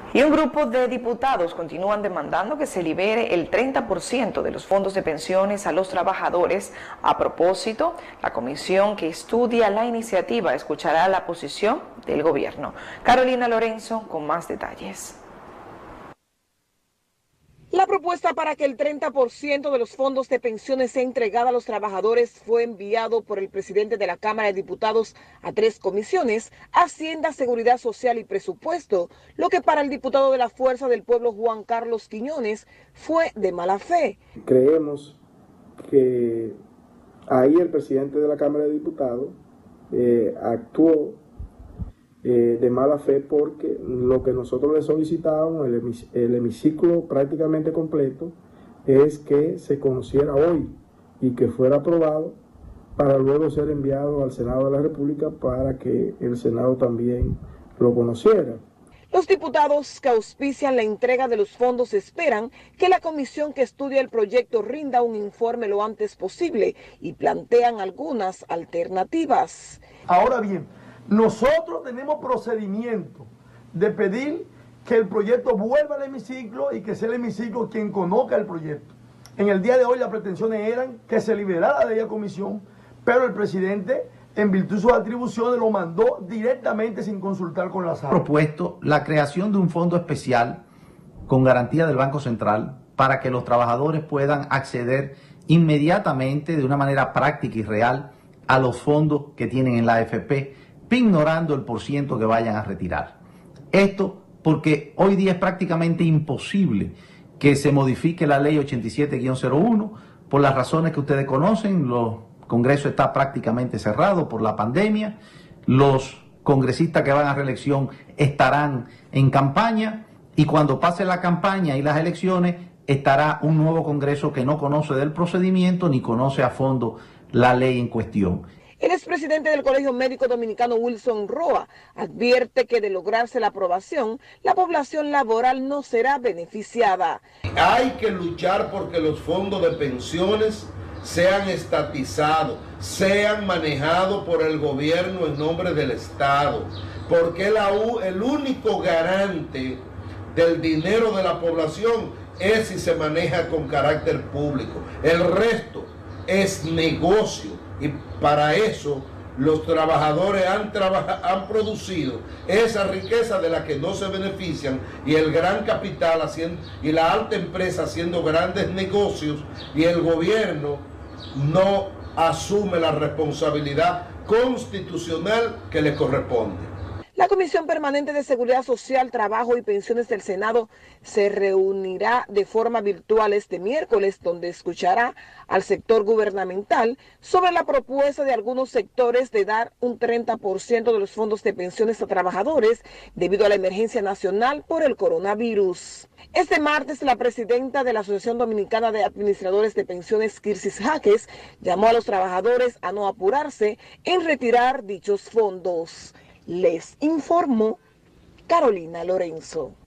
Y un grupo de diputados continúan demandando que se libere el 30% de los fondos de pensiones a los trabajadores. A propósito, la comisión que estudia la iniciativa escuchará la posición del gobierno. Carolina Lorenzo con más detalles. La propuesta para que el 30% de los fondos de pensiones sea entregada a los trabajadores fue enviado por el presidente de la Cámara de Diputados a 3 comisiones, Hacienda, Seguridad Social y Presupuesto, lo que para el diputado de la Fuerza del Pueblo, Juan Carlos Quiñones, fue de mala fe. Creemos que ahí el presidente de la Cámara de Diputados actuó de mala fe, porque lo que nosotros le solicitábamos, el hemiciclo prácticamente completo, es que se conociera hoy y que fuera aprobado para luego ser enviado al Senado de la República para que el Senado también lo conociera. Los diputados que auspician la entrega de los fondos esperan que la comisión que estudia el proyecto rinda un informe lo antes posible y plantean algunas alternativas. Ahora bien, nosotros tenemos procedimiento de pedir que el proyecto vuelva al hemiciclo y que sea el hemiciclo quien conozca el proyecto. En el día de hoy las pretensiones eran que se liberara de la comisión, pero el presidente, en virtud de sus atribuciones, lo mandó directamente sin consultar con la sala. Propuesto la creación de un fondo especial con garantía del Banco Central para que los trabajadores puedan acceder inmediatamente, de una manera práctica y real, a los fondos que tienen en la AFP, ignorando el % que vayan a retirar. Esto porque hoy día es prácticamente imposible que se modifique la ley 87-01 por las razones que ustedes conocen. El Congreso está prácticamente cerrado por la pandemia, los congresistas que van a reelección estarán en campaña, y cuando pase la campaña y las elecciones estará un nuevo Congreso que no conoce del procedimiento ni conoce a fondo la ley en cuestión. El expresidente del Colegio Médico Dominicano, Wilson Roa, advierte que de lograrse la aprobación, la población laboral no será beneficiada. Hay que luchar porque los fondos de pensiones sean estatizados, sean manejados por el gobierno en nombre del Estado, porque el único garante del dinero de la población es si se maneja con carácter público. El resto es negocio. Y para eso los trabajadores han producido esa riqueza de la que no se benefician, y el gran capital y la alta empresa haciendo grandes negocios, y el gobierno no asume la responsabilidad constitucional que le corresponde. La Comisión Permanente de Seguridad Social, Trabajo y Pensiones del Senado se reunirá de forma virtual este miércoles, donde escuchará al sector gubernamental sobre la propuesta de algunos sectores de dar un 30% de los fondos de pensiones a trabajadores debido a la emergencia nacional por el coronavirus. Este martes, la presidenta de la Asociación Dominicana de Administradores de Pensiones, Kirsis Jaques, llamó a los trabajadores a no apurarse en retirar dichos fondos. Les informó Carolina Lorenzo.